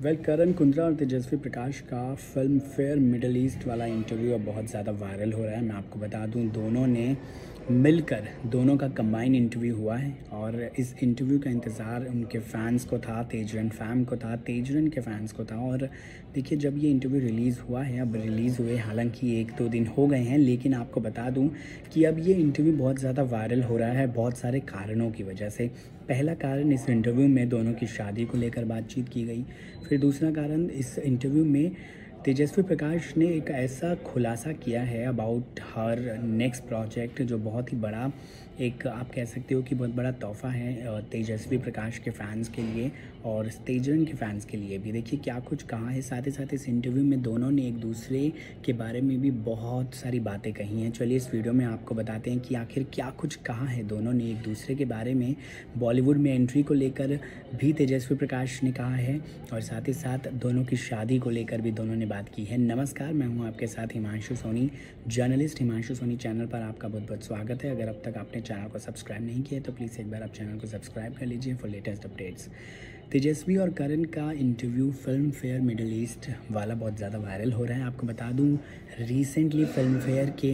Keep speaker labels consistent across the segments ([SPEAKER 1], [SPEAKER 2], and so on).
[SPEAKER 1] करण कुंद्रा और तेजस्वी प्रकाश का Filmfare Middle East वाला इंटरव्यू अब बहुत ज़्यादा वायरल हो रहा है। मैं आपको बता दूं, दोनों ने मिलकर दोनों का कंबाइन इंटरव्यू हुआ है और इस इंटरव्यू का इंतज़ार उनके फ़ैन्स को था, तेजरन फैम को था, तेजरन के फ़ैन्स को था। और देखिए, जब ये इंटरव्यू रिलीज़ हुआ है, अब रिलीज़ हुए हालांकि 1-2 दिन हो गए हैं, लेकिन आपको बता दूं कि अब ये इंटरव्यू बहुत ज़्यादा वायरल हो रहा है बहुत सारे कारणों की वजह से। पहला कारण, इस इंटरव्यू में दोनों की शादी को लेकर बातचीत की गई। फिर दूसरा कारण, इस इंटरव्यू में तेजस्वी प्रकाश ने एक ऐसा खुलासा किया है अबाउट हर नेक्स्ट प्रोजेक्ट, जो बहुत ही बड़ा, एक आप कह सकते हो कि बहुत बड़ा तोहफ़ा है तेजस्वी प्रकाश के फ़ैन्स के लिए और तेजरन के फ़ैन्स के लिए भी। देखिए क्या कुछ कहा है। साथ ही साथ इस इंटरव्यू में दोनों ने एक दूसरे के बारे में भी बहुत सारी बातें कही हैं। चलिए इस वीडियो में आपको बताते हैं कि आखिर क्या कुछ कहा है दोनों ने एक दूसरे के बारे में। बॉलीवुड में एंट्री को लेकर भी तेजस्वी प्रकाश ने कहा है और साथ ही साथ दोनों की शादी को लेकर भी दोनों ने बात की है। नमस्कार, मैं हूं आपके साथ हिमांशु सोनी, जर्नलिस्ट। हिमांशु सोनी चैनल पर आपका बहुत बहुत स्वागत है। अगर अब तक आपने चैनल को सब्सक्राइब नहीं किया तो प्लीज़ एक बार आप चैनल को सब्सक्राइब कर लीजिए फॉर लेटेस्ट अपडेट्स। तेजस्वी और करण का interview Filmfare Middle East वाला बहुत ज़्यादा वायरल हो रहा है। आपको बता दूं, रिसेंटली फिल्म फेयर के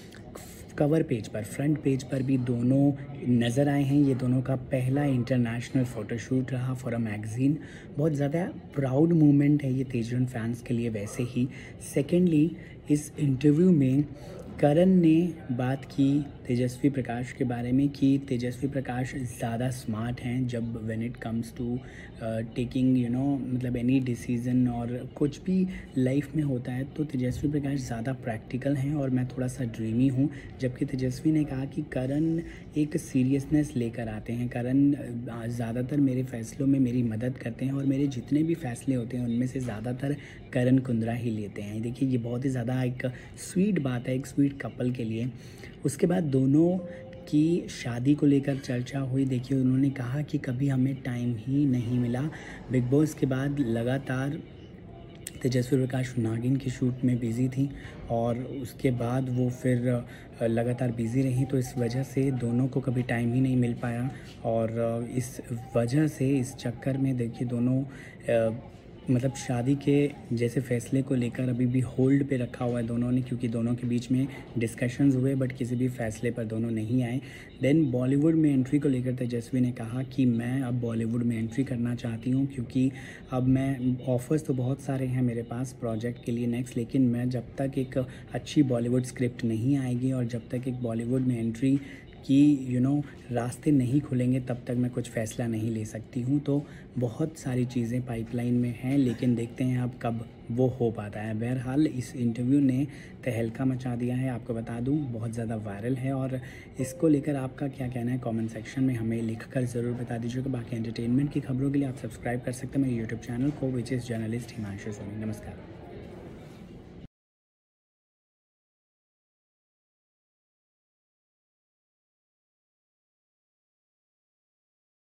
[SPEAKER 1] कवर पेज पर, फ्रंट पेज पर भी दोनों नज़र आए हैं। ये दोनों का पहला इंटरनेशनल फ़ोटोशूट रहा फॉर अ मैगज़ीन। बहुत ज़्यादा प्राउड मोमेंट है ये तेजरन फैंस के लिए। वैसे ही सेकेंडली, इस इंटरव्यू में करण ने बात की तेजस्वी प्रकाश के बारे में कि तेजस्वी प्रकाश ज़्यादा स्मार्ट हैं जब when it comes to taking मतलब एनी डिसीज़न और कुछ भी लाइफ में होता है, तो तेजस्वी प्रकाश ज़्यादा प्रैक्टिकल हैं और मैं थोड़ा सा ड्रीमी हूँ। जबकि तेजस्वी ने कहा कि करण एक सीरियसनेस लेकर आते हैं। करण ज़्यादातर मेरे फ़ैसलों में मेरी मदद करते हैं और मेरे जितने भी फ़ैसले होते हैं उनमें से ज़्यादातर करण कुंद्रा ही लेते हैं। देखिए ये बहुत ही ज़्यादा एक स्वीट बात है एक स्वीट कपल के लिए। उसके बाद दोनों की शादी को लेकर चर्चा हुई। देखिए उन्होंने कहा कि कभी हमें टाइम ही नहीं मिला। बिग बॉस के बाद लगातार तेजस्वी प्रकाश नागिन की शूट में बिज़ी थी और उसके बाद वो फिर लगातार बिज़ी रही, तो इस वजह से दोनों को कभी टाइम ही नहीं मिल पाया। और इस वजह से, इस चक्कर में देखिए दोनों मतलब शादी के जैसे फ़ैसले को लेकर अभी भी होल्ड पे रखा हुआ है दोनों ने, क्योंकि दोनों के बीच में डिस्कशंस हुए बट किसी भी फ़ैसले पर दोनों नहीं आए। देन बॉलीवुड में एंट्री को लेकर तेजस्वी ने कहा कि मैं अब बॉलीवुड में एंट्री करना चाहती हूँ, क्योंकि अब मैं, ऑफ़र्स तो बहुत सारे हैं मेरे पास प्रोजेक्ट के लिए नेक्स्ट, लेकिन मैं जब तक एक अच्छी बॉलीवुड स्क्रिप्ट नहीं आएगी और जब तक एक बॉलीवुड में एंट्री कि रास्ते नहीं खुलेंगे तब तक मैं कुछ फ़ैसला नहीं ले सकती हूँ। तो बहुत सारी चीज़ें पाइपलाइन में हैं, लेकिन देखते हैं अब कब वो हो पाता है। बहरहाल इस इंटरव्यू ने तहलका मचा दिया है, आपको बता दूँ बहुत ज़्यादा वायरल है। और इसको लेकर आपका क्या कहना है कमेंट सेक्शन में हमें लिखकर ज़रूर बता दीजिएगा। बाकी एंटरटेनमेंट की खबरों के लिए आप सब्सक्राइब कर सकते हैं मेरे यूट्यूब चैनल को, which is journalist Himanshu Soni. नमस्कार।